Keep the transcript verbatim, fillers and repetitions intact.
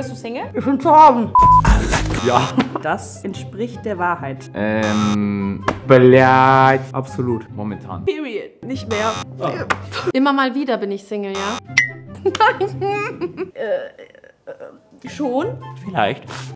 Bist du Single? Ich bin zu haben. Ja. Das entspricht der Wahrheit. Ähm, Blät. Absolut. Momentan. Period. Nicht mehr. Immer mal wieder bin ich Single, ja? Schon? Vielleicht.